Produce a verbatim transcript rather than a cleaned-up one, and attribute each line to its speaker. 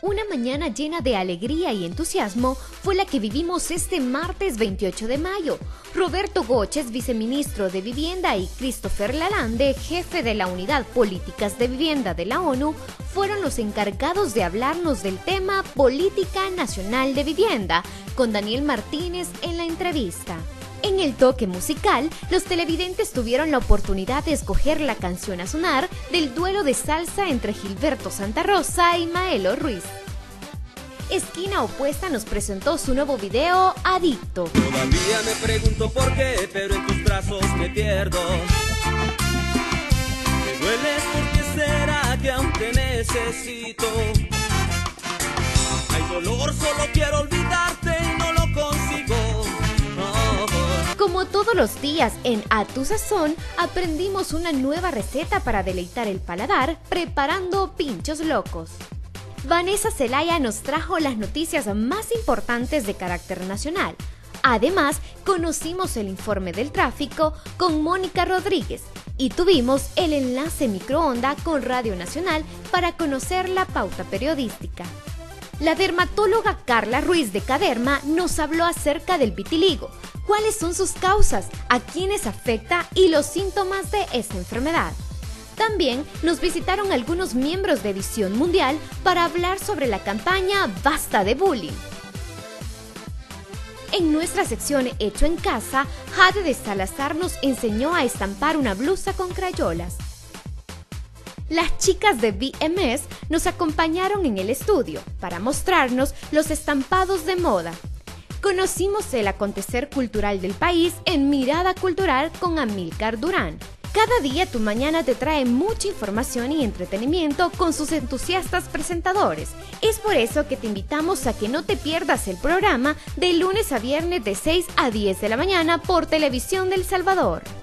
Speaker 1: Una mañana llena de alegría y entusiasmo fue la que vivimos este martes veintiocho de mayo. Roberto Goches, viceministro de Vivienda, y Christopher Lalande, jefe de la Unidad Políticas de Vivienda de la ONU, fueron los encargados de hablarnos del tema Política Nacional de Vivienda, con Daniel Martínez en la entrevista. En el toque musical, los televidentes tuvieron la oportunidad de escoger la canción a sonar del duelo de salsa entre Gilberto Santa Rosa y Maelo Ruiz. Esquina Opuesta nos presentó su nuevo video, Adicto.
Speaker 2: Todavía me pregunto por qué, pero en tus brazos me pierdo. Me dueles porque será que aún te necesito. Hay dolor, solo quiero olvidarte y no lo consigo.
Speaker 1: Como todos los días en A Tu Sazón, aprendimos una nueva receta para deleitar el paladar preparando pinchos locos. Vanessa Zelaya nos trajo las noticias más importantes de carácter nacional. Además, conocimos el informe del tráfico con Mónica Rodríguez y tuvimos el enlace microonda con Radio Nacional para conocer la pauta periodística. La dermatóloga Carla Ruiz de Caderma nos habló acerca del vitiligo, cuáles son sus causas, a quiénes afecta y los síntomas de esta enfermedad. También nos visitaron algunos miembros de Visión Mundial para hablar sobre la campaña Basta de Bullying. En nuestra sección Hecho en Casa, Jade de Salazar nos enseñó a estampar una blusa con crayolas. Las chicas de B M S nos acompañaron en el estudio para mostrarnos los estampados de moda. Conocimos el acontecer cultural del país en Mirada Cultural con Amílcar Durán. Cada día tu mañana te trae mucha información y entretenimiento con sus entusiastas presentadores. Es por eso que te invitamos a que no te pierdas el programa de lunes a viernes de seis a diez de la mañana por Televisión del Salvador.